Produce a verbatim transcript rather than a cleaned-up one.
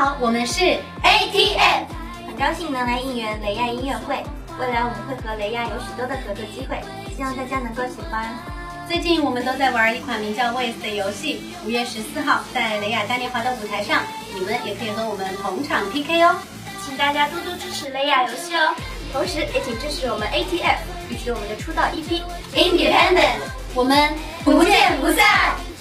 好，我们是 A T F， 很高兴能来应援雷亚音乐会。未来我们会和雷亚有许多的合作机会，希望大家能够喜欢。 最近我们都在玩一款名叫 Waze 的游戏，五月十四号在雷亚嘉年华的舞台上，你们也可以和我们同场 P K 哦。 请大家多多支持雷亚游戏哦，同时也请支持我们 A T F， 支持我们的出道 E P Independent， 我们不见不散。